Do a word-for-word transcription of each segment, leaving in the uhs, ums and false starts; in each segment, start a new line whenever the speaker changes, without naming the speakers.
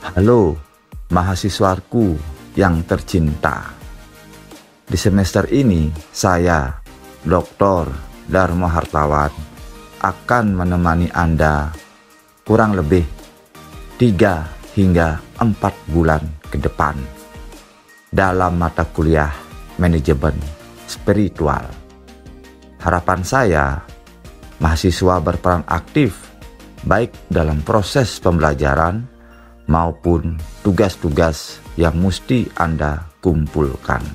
Halo mahasiswaku yang tercinta. Di semester ini saya, doktor Darmo Hartawan, akan menemani Anda kurang lebih tiga hingga empat bulan ke depan dalam mata kuliah manajemen spiritual. Harapan saya, mahasiswa berperan aktif baik dalam proses pembelajaran maupun tugas-tugas yang mesti Anda kumpulkan.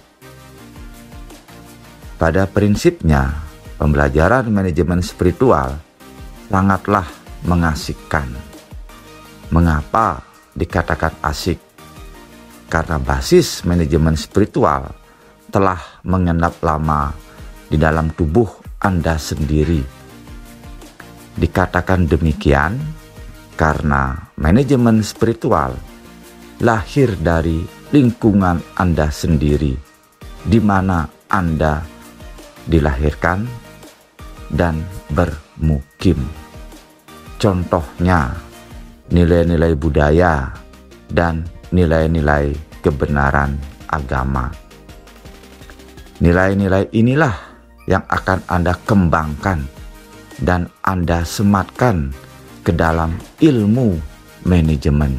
Pada prinsipnya, pembelajaran manajemen spiritual sangatlah mengasihkan. Mengapa dikatakan asik? Karena basis manajemen spiritual telah mengendap lama di dalam tubuh Anda sendiri. Dikatakan demikian karena manajemen spiritual lahir dari lingkungan Anda sendiri, di mana Anda dilahirkan dan bermukim. Contohnya, nilai-nilai budaya dan nilai-nilai kebenaran agama. Nilai-nilai inilah yang akan Anda kembangkan dan Anda sematkan ke dalam ilmu manajemen.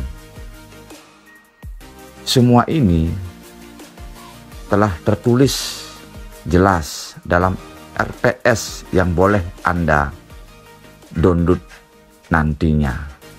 Semua ini telah tertulis jelas dalam R P S yang boleh Anda download nantinya.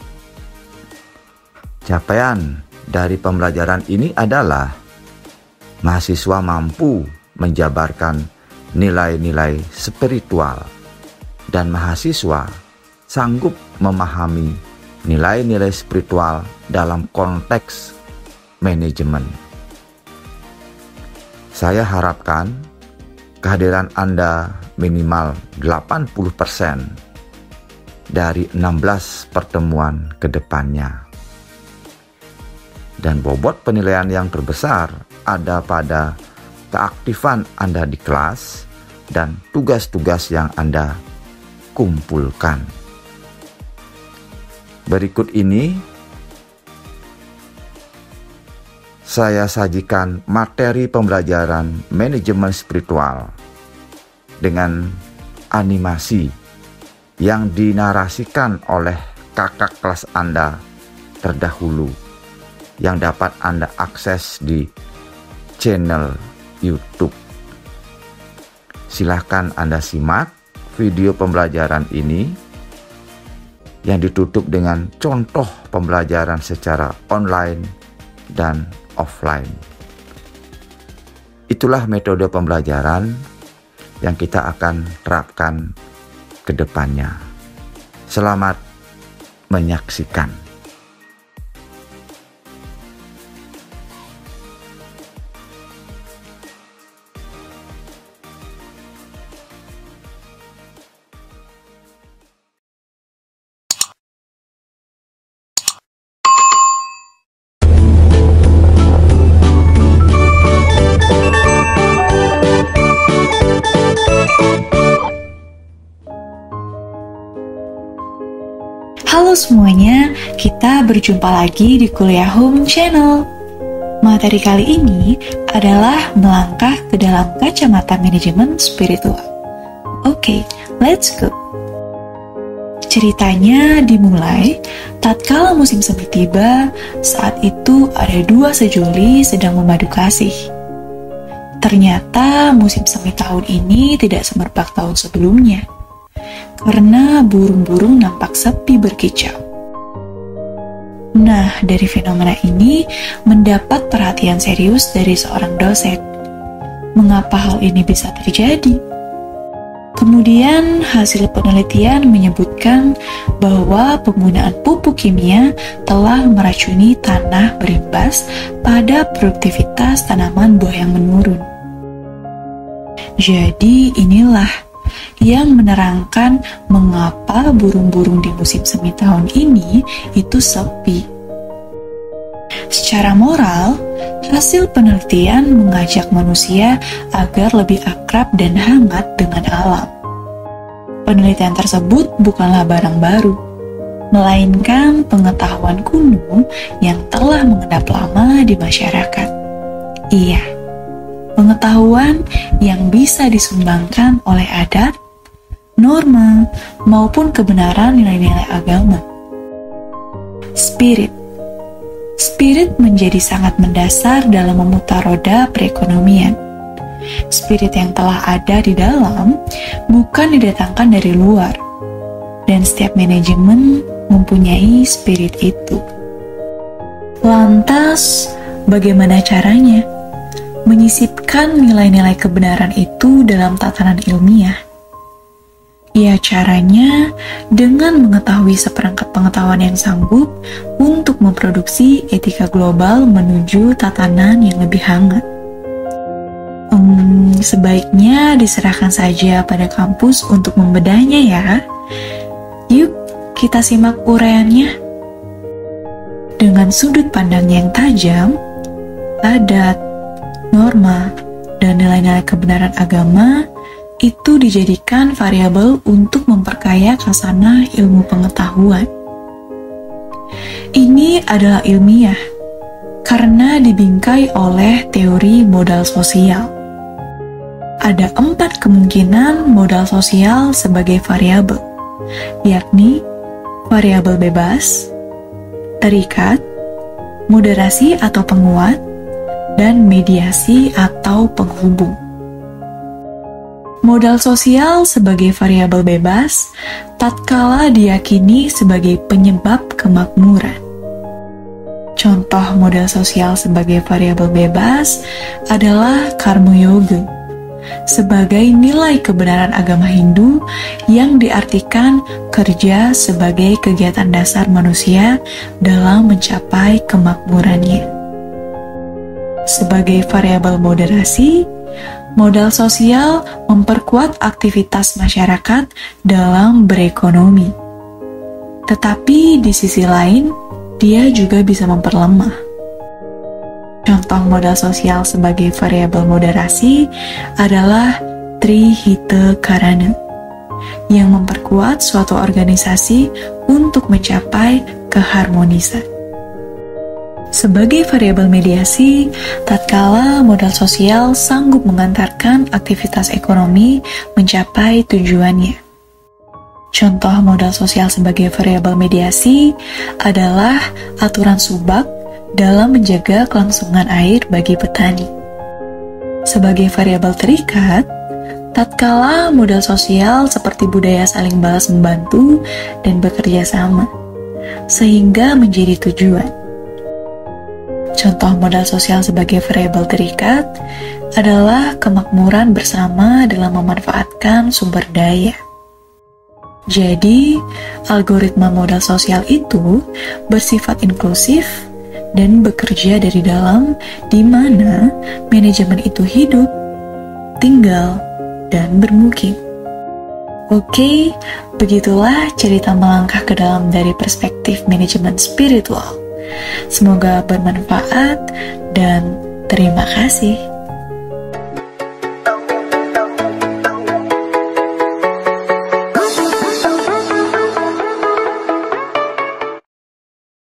Capaian dari pembelajaran ini adalah mahasiswa mampu menjabarkan nilai-nilai spiritual dan mahasiswa sanggup memahami nilai-nilai spiritual dalam konteks manajemen. Saya harapkan kehadiran Anda minimal delapan puluh persen dari enam belas pertemuan ke depannya. Dan bobot penilaian yang terbesar ada pada keaktifan Anda di kelas dan tugas-tugas yang Anda kumpulkan. Berikut ini saya sajikan materi pembelajaran manajemen spiritual dengan animasi yang dinarasikan oleh kakak kelas Anda terdahulu yang dapat Anda akses di channel YouTube. Silahkan Anda simak video pembelajaran ini yang ditutup dengan contoh pembelajaran secara online dan offline. Itulah metode pembelajaran yang kita akan terapkan ke depannya. Selamat menyaksikan.
Halo semuanya, kita berjumpa lagi di Kuliah Home Channel. Materi kali ini adalah melangkah ke dalam kacamata manajemen spiritual. Oke, let's go. Ceritanya dimulai tatkala musim semi tiba. Saat itu ada dua sejoli sedang memadu kasih. Ternyata musim semi tahun ini tidak semerbak tahun sebelumnya, karena burung-burung nampak sepi berkicau. Nah, dari fenomena ini mendapat perhatian serius dari seorang dosen. Mengapa hal ini bisa terjadi? Kemudian hasil penelitian menyebutkan bahwa penggunaan pupuk kimia telah meracuni tanah, berimbas pada produktivitas tanaman buah yang menurun. Jadi inilah yang menerangkan mengapa burung-burung di musim semi tahun ini itu sepi. Secara moral, hasil penelitian mengajak manusia agar lebih akrab dan hangat dengan alam. Penelitian tersebut bukanlah barang baru. melainkan pengetahuan kuno yang telah mengendap lama di masyarakat. Iya, pengetahuan yang bisa disumbangkan oleh adat, norma, maupun kebenaran nilai-nilai agama. Spirit Spirit menjadi sangat mendasar dalam memutar roda perekonomian. Spirit yang telah ada di dalam bukan didatangkan dari luar, dan setiap manajemen mempunyai spirit itu. Lantas, bagaimana caranya menyisipkan nilai-nilai kebenaran itu dalam tatanan ilmiah? Ya, caranya dengan mengetahui seperangkat pengetahuan yang sanggup untuk memproduksi etika global menuju tatanan yang lebih hangat. Hmm, sebaiknya diserahkan saja pada kampus untuk membedahnya ya. Yuk, kita simak uraiannya. Dengan sudut pandang yang tajam, adat, norma, dan nilai-nilai kebenaran agama itu dijadikan variabel untuk memperkaya khasanah ilmu pengetahuan. Ini adalah ilmiah karena dibingkai oleh teori modal sosial. Ada empat kemungkinan modal sosial sebagai variabel, yakni variabel bebas, terikat, moderasi atau penguat, dan mediasi atau penghubung. Modal sosial sebagai variabel bebas tatkala diyakini sebagai penyebab kemakmuran. Contoh modal sosial sebagai variabel bebas adalah Karma Yoga sebagai nilai kebenaran agama Hindu yang diartikan kerja sebagai kegiatan dasar manusia dalam mencapai kemakmurannya. Sebagai variabel moderasi, modal sosial memperkuat aktivitas masyarakat dalam berekonomi. Tetapi di sisi lain, dia juga bisa memperlemah. Contoh modal sosial sebagai variabel moderasi adalah Trihita Karana, yang memperkuat suatu organisasi untuk mencapai keharmonisan. Sebagai variabel mediasi, tatkala modal sosial sanggup mengantarkan aktivitas ekonomi mencapai tujuannya. Contoh modal sosial sebagai variabel mediasi adalah aturan subak dalam menjaga kelangsungan air bagi petani. Sebagai variabel terikat, tatkala modal sosial seperti budaya saling balas membantu dan bekerja sama, sehingga menjadi tujuan. Contoh modal sosial sebagai variabel terikat adalah kemakmuran bersama dalam memanfaatkan sumber daya. Jadi, algoritma modal sosial itu bersifat inklusif dan bekerja dari dalam, di mana manajemen itu hidup, tinggal, dan bermukim. Oke, begitulah cerita melangkah ke dalam dari perspektif manajemen spiritual. Semoga bermanfaat dan terima kasih.